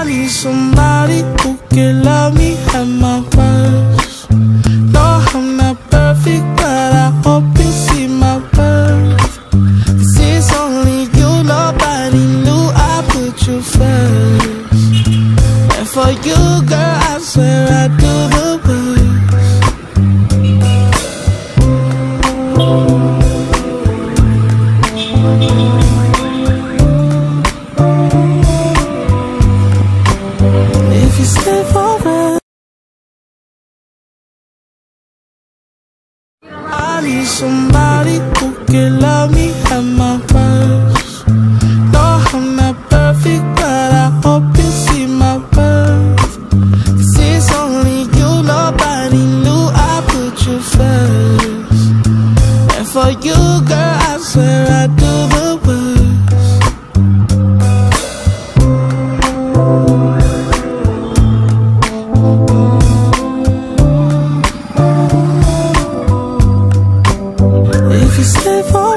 need somebody who can love me at my worst. No, I'm not perfect, but I hope you see my worth. 'Cause it's only you, nobody knew I put you first. And for you, girl, I swear I do the worst. If you stay forever, I need somebody who can love me at my worst. No, I'm not perfect, but I hope you see my worth. 'Cause it's only you, nobody knew I put you first. And for you, girl, I swear I do the worst. If you stay for